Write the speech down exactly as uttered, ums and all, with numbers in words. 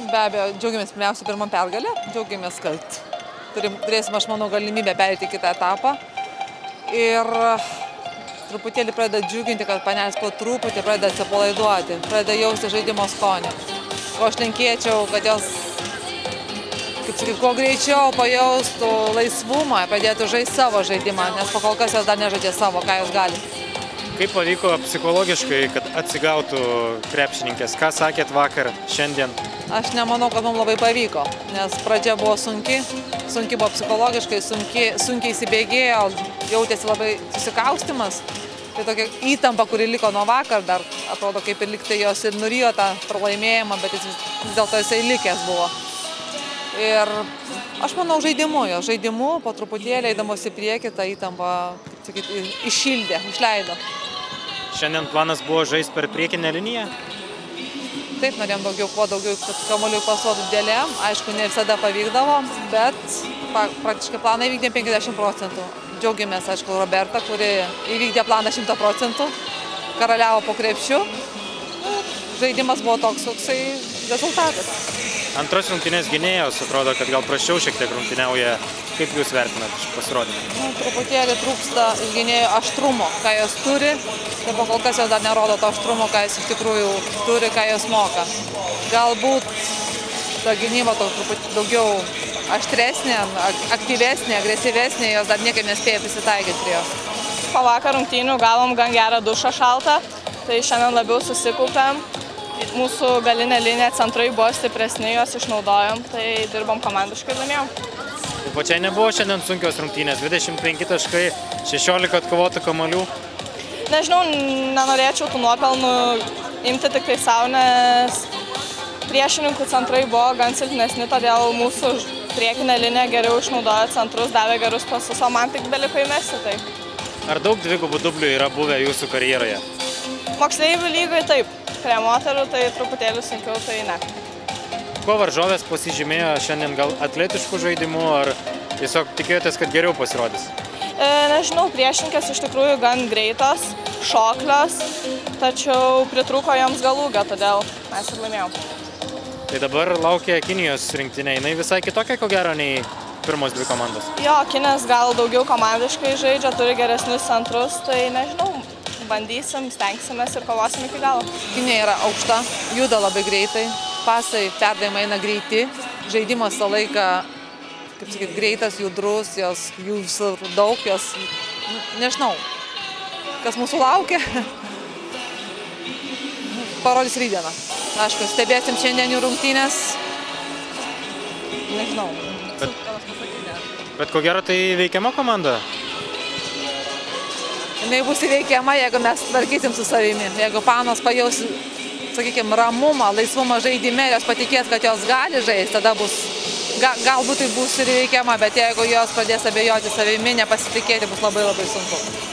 Be abejo, džiaugiamės pirmiausia pirmą pergalę, džiaugiamės, kad turim, turėsim, aš manau, galimybę perėti kitą etapą. Ir truputėlį pradeda džiuginti, kad Panelės po truputį pradeda atsipalaiduoti, pradeda jausti žaidimo skonį. O aš linkėčiau, kad jos, kaip sakyti, kuo greičiau pajaustų laisvumą, pradėtų žaisti savo žaidimą, nes pakol kas jos dar nežaidė savo, ką jos gali. Kaip pavyko psichologiškai, kad atsigautų krepšininkės? Ką sakėt vakar, šiandien? Aš nemanau, kad mums labai pavyko, nes pradžia buvo sunki, sunki buvo psichologiškai, sunki, sunkiai įsibėgėjo, jautėsi labai susikaustimas. Tai tokia įtampa, kuri liko nuo vakar, dar atrodo, kaip ir liktai jos ir nurijo tą pralaimėjimą, bet jis vis dėlto jisai likęs buvo. Ir aš manau žaidimu, jo žaidimu, po truputėlį eidamos į priekį, tą įtampą, kaip sakyti, iššildė, išleido. Šiandien planas buvo žaisti per priekinę liniją? Taip, norėjom daugiau, kuo daugiau, kad kamuolių pasuotų dėlėm. Aišku, ne visada pavykdavo, bet praktiškai planą įvykdėm penkiasdešimt procentų. Džiaugiamės, aišku, Roberta, kuri įvykdė planą šimtą procentų, karaliavo po krepšiu. Žaidimas buvo toks, toksai rezultatas. Antros rungtynės gynėjos, atrodo, kad gal prasčiau šiek tiek rungtyniauja. Kaip jūs vertinat šį pasirodymą? Nu, truputėlį trūksta gynėjų aštrumo, ką jos turi. Ir pakol kas jos dar nerodo to aštrumo, ką jos iš tikrųjų turi, ką jos moka. Galbūt ta gynyba truputį daugiau aštresnė, aktyvesnė, agresyvesnė, jos dar niekaip nespėja prisitaikyti prie jos. Po vakar rungtynių gavom gan gerą dušą šaltą, tai šiandien labiau susikaupėm. Mūsų galinė linija centrai buvo stipresni, juos išnaudojom, tai dirbom komandiškai ir laimėjom. Tai pačiai nebuvo šiandien sunkios rungtynės, dvidešimt penki taškai, šešiolika atkovotų kamuolių. Nežinau, nenorėčiau tų nuopelnų imti tik tai savo, nes priešininkų centrai buvo gan silpnesni, todėl mūsų priekinė linija geriau išnaudojo centrus, davė gerus pasus, o man tik beliko įmesti tai. Ar daug dvigubų dublių yra buvę jūsų karjeroje? Moksleivių lygoje taip, prie moterų tai truputėlį sunkiau, tai ne. Kuo varžovės pasižymėjo šiandien, gal atletiškų žaidimų, ar tiesiog tikėjotės, kad geriau pasirodys? E, nežinau, priešininkės iš tikrųjų gan greitos, šoklios, tačiau pritrūko joms galūgą, todėl mes ir laimėjom. Tai dabar laukia Kinijos rinktinė, jinai visai kitokia, ko gero, nei pirmos dvi komandos. Jo, Kinės gal daugiau komandiškai žaidžia, turi geresnius centrus, tai nežinau, bandysim, stengsimės ir kovosim iki galo. Kinė yra aukšta, juda labai greitai. Pasai, perdavimai eina greiti, žaidimas tą laiką, kaip sakyti, greitas, judrus, jos, jų visur daug, jos, nežinau, kas mūsų laukia, parodys rytdieną. Aišku, stebėsim šiandien jų rungtynės, nežinau. Bet, bet ko gero tai įveikiama komanda? Jinai bus įveikiama, jeigu mes tvarkysim su savimi, jeigu panos pajaus, sakykime, ramumą, laisvumą žaidime, jos patikės, kad jos gali žaisti, tada bus, ga, galbūt tai bus ir įveikiama, bet jeigu jos pradės abejoti savimi, nepasitikėti, bus labai labai sunku.